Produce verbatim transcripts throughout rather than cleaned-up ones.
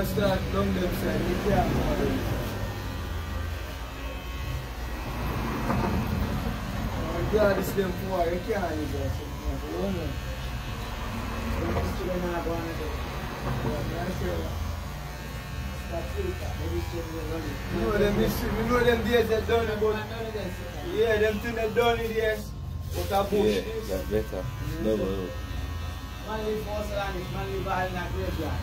man start down them side, you can't go on. God is them for you can't use that. You don't know. You know them mystery, you know them days that done it, but yeah, them things that done it, yes. But a bush. Yeah, that's better. Mm-hmm. No, no, no. Man live for Solani, man live all in a graveyard.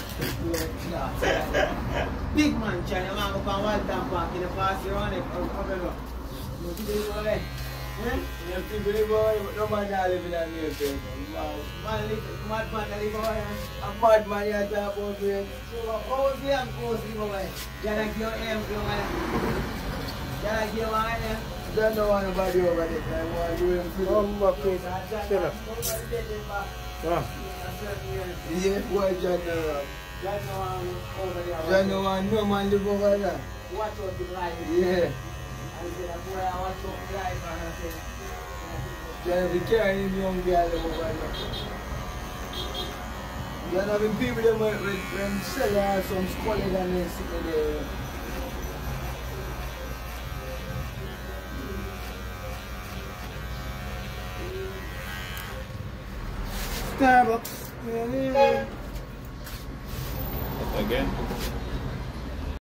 Big man, China, man go from Walton Park in the past year on it, over you see over there? You people live over here, but no man can live in that neighborhood. Man live, mad man live over here. A mad man you talk about me. So, how was the young coast live over here? You like your aim, you like You like your one, yeah? Don't know anybody over there. I want to do him too. I'm back to chill out. Ah. Yeah, boy, John no John no one over there. John no one, no man live over there. Watch out the life. Yeah. I said, that's why I watch out the life and I said, John be carrying him young girl over there. John having people them when when sell her some squalid and they sit there. Starbucks. Again?